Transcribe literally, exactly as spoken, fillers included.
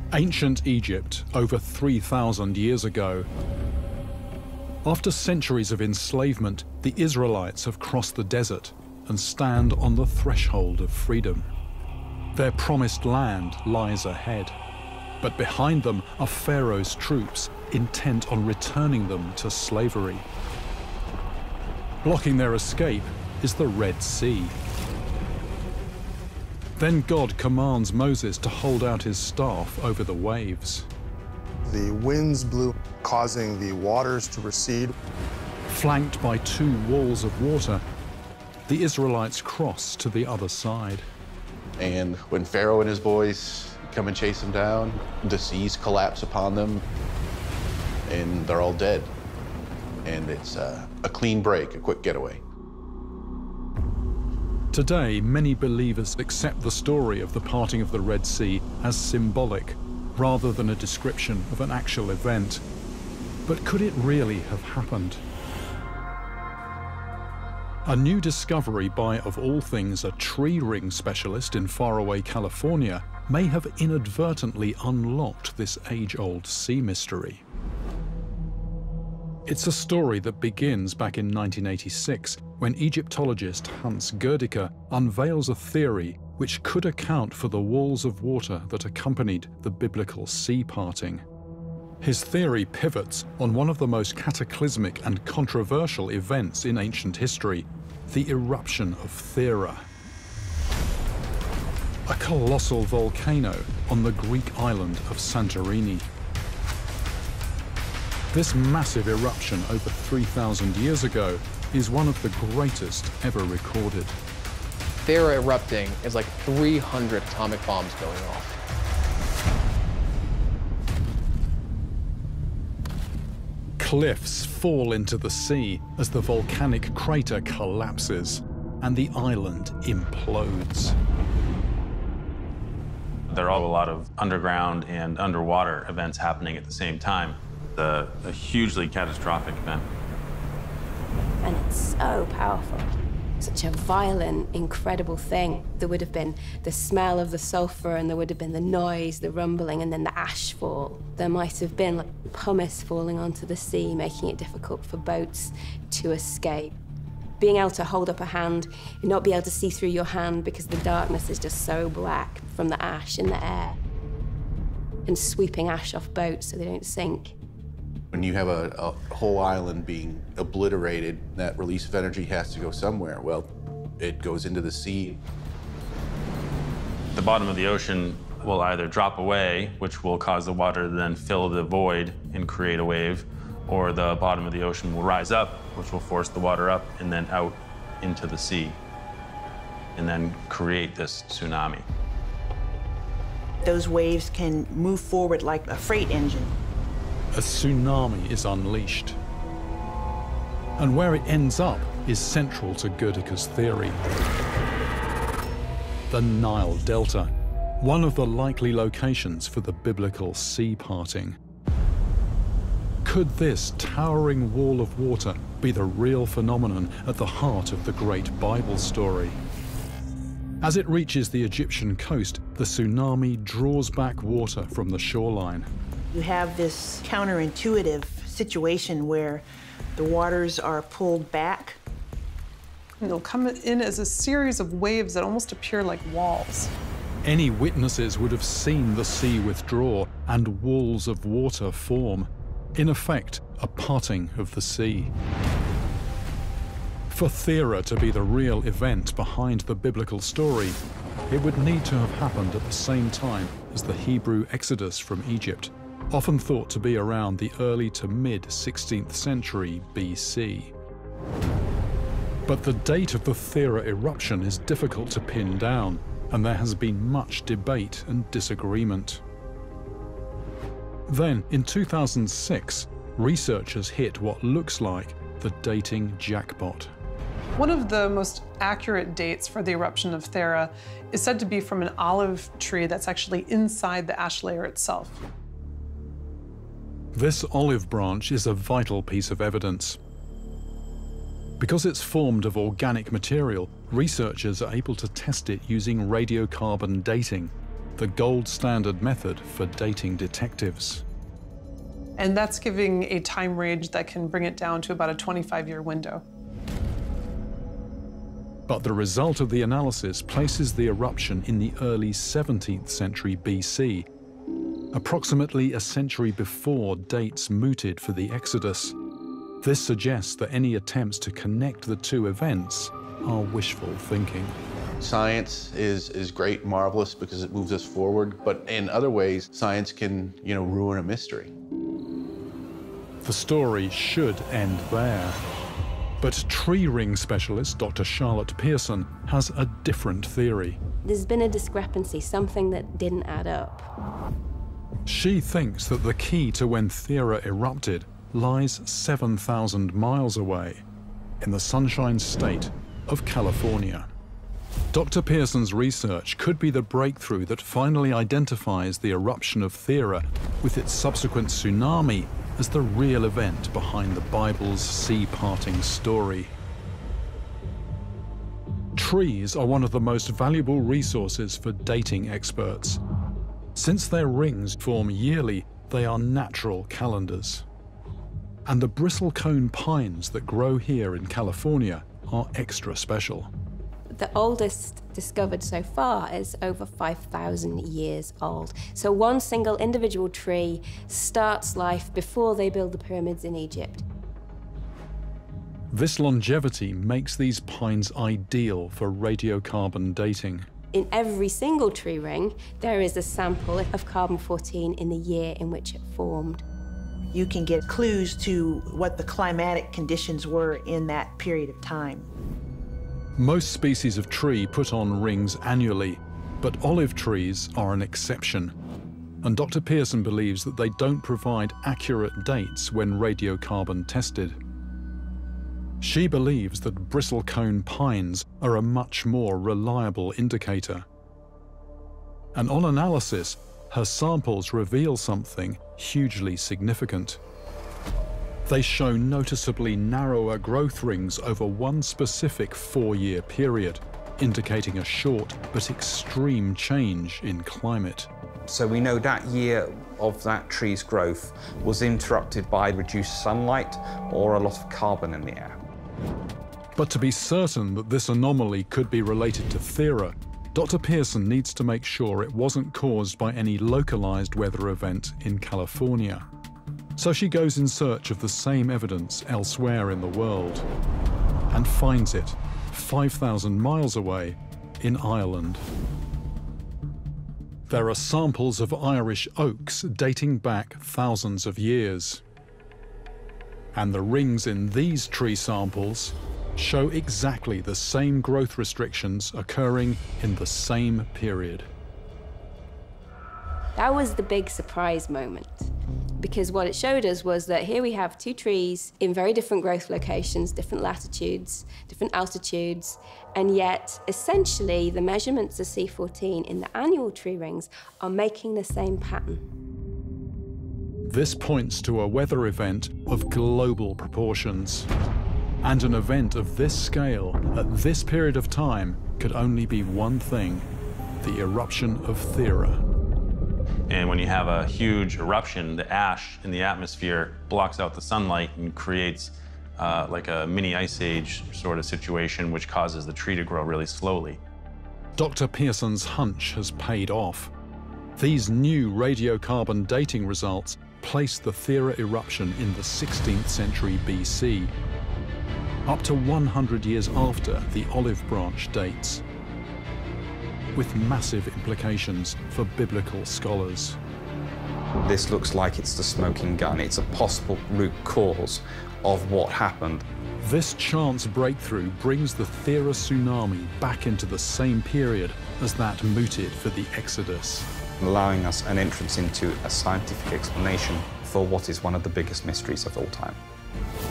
Ancient Egypt, over three thousand years ago. After centuries of enslavement, the Israelites have crossed the desert and stand on the threshold of freedom. Their promised land lies ahead, but behind them are Pharaoh's troops, intent on returning them to slavery. Blocking their escape is the Red Sea. Then God commands Moses to hold out his staff over the waves. The winds blew, causing the waters to recede. Flanked by two walls of water, the Israelites cross to the other side. And when Pharaoh and his boys come and chase them down, the seas collapse upon them, and they're all dead. And it's uh, a clean break, a quick getaway. Today, many believers accept the story of the parting of the Red Sea as symbolic, rather than a description of an actual event. But could it really have happened? A new discovery by, of all things, a tree ring specialist in faraway California may have inadvertently unlocked this age-old sea mystery. It's a story that begins back in nineteen eighty-six, when Egyptologist Hans Girdicke unveils a theory which could account for the walls of water that accompanied the biblical sea parting. His theory pivots on one of the most cataclysmic and controversial events in ancient history, the eruption of Thera, a colossal volcano on the Greek island of Santorini. This massive eruption over three thousand years ago is one of the greatest ever recorded. Thera erupting is like three hundred atomic bombs going off. Cliffs fall into the sea as the volcanic crater collapses and the island implodes. There are a lot of underground and underwater events happening at the same time. A, a hugely catastrophic event. And it's so powerful. Such a violent, incredible thing. There would have been the smell of the sulfur, and there would have been the noise, the rumbling, and then the ash fall. There might have been like pumice falling onto the sea, making it difficult for boats to escape. Being able to hold up a hand and not be able to see through your hand because the darkness is just so black from the ash in the air. And sweeping ash off boats so they don't sink. When you have a, a whole island being obliterated, that release of energy has to go somewhere. Well, it goes into the sea. The bottom of the ocean will either drop away, which will cause the water to then fill the void and create a wave, or the bottom of the ocean will rise up, which will force the water up and then out into the sea, and then create this tsunami. Those waves can move forward like a freight engine. A tsunami is unleashed. And where it ends up is central to Girdicke's theory. The Nile Delta, one of the likely locations for the biblical sea parting. Could this towering wall of water be the real phenomenon at the heart of the great Bible story? As it reaches the Egyptian coast, the tsunami draws back water from the shoreline. You have this counterintuitive situation where the waters are pulled back. And they'll come in as a series of waves that almost appear like walls. Any witnesses would have seen the sea withdraw and walls of water form. In effect, a parting of the sea. For Thera to be the real event behind the biblical story, it would need to have happened at the same time as the Hebrew Exodus from Egypt, often thought to be around the early to mid sixteenth century B C. But the date of the Thera eruption is difficult to pin down, and there has been much debate and disagreement. Then, in two thousand six, researchers hit what looks like the dating jackpot. One of the most accurate dates for the eruption of Thera is said to be from an olive tree that's actually inside the ash layer itself. This olive branch is a vital piece of evidence. Because it's formed of organic material, researchers are able to test it using radiocarbon dating, the gold standard method for dating detectives. And that's giving a time range that can bring it down to about a twenty-five year window. But the result of the analysis places the eruption in the early seventeenth century B C, approximately a century before dates mooted for the Exodus. This suggests that any attempts to connect the two events are wishful thinking. Science is, is great, marvelous, because it moves us forward, but in other ways, science can, you know, ruin a mystery. The story should end there. But tree ring specialist Doctor Charlotte Pearson has a different theory. There's been a discrepancy, something that didn't add up. She thinks that the key to when Thera erupted lies seven thousand miles away, in the Sunshine State of California. Doctor Pearson's research could be the breakthrough that finally identifies the eruption of Thera with its subsequent tsunami as the real event behind the Bible's sea-parting story. Trees are one of the most valuable resources for dating experts. Since their rings form yearly, they are natural calendars. And the bristlecone pines that grow here in California are extra special. The oldest discovered so far is over five thousand years old. So one single individual tree starts life before they build the pyramids in Egypt. This longevity makes these pines ideal for radiocarbon dating. In every single tree ring, there is a sample of carbon fourteen in the year in which it formed. You can get clues to what the climatic conditions were in that period of time. Most species of tree put on rings annually, but olive trees are an exception. And Doctor Pearson believes that they don't provide accurate dates when radiocarbon tested. She believes that bristlecone pines are a much more reliable indicator. And on analysis, her samples reveal something hugely significant. They show noticeably narrower growth rings over one specific four-year period, indicating a short but extreme change in climate. So we know that year of that tree's growth was interrupted by reduced sunlight or a lot of carbon in the air. But to be certain that this anomaly could be related to Thera, Doctor Pearson needs to make sure it wasn't caused by any localized weather event in California. So she goes in search of the same evidence elsewhere in the world, and finds it five thousand miles away in Ireland. There are samples of Irish oaks dating back thousands of years. And the rings in these tree samples show exactly the same growth restrictions occurring in the same period. That was the big surprise moment, because what it showed us was that here we have two trees in very different growth locations, different latitudes, different altitudes, and yet essentially the measurements of C fourteen in the annual tree rings are making the same pattern. This points to a weather event of global proportions. And an event of this scale at this period of time could only be one thing: the eruption of Thera. And when you have a huge eruption, the ash in the atmosphere blocks out the sunlight and creates uh, like a mini ice age sort of situation, which causes the tree to grow really slowly. Doctor Pearson's hunch has paid off. These new radiocarbon dating results place the Thera eruption in the sixteenth century B C, up to one hundred years after the olive branch dates, with massive implications for biblical scholars. This looks like it's the smoking gun. It's a possible root cause of what happened. This chance breakthrough brings the Thera tsunami back into the same period as that mooted for the Exodus, allowing us an entrance into a scientific explanation for what is one of the biggest mysteries of all time.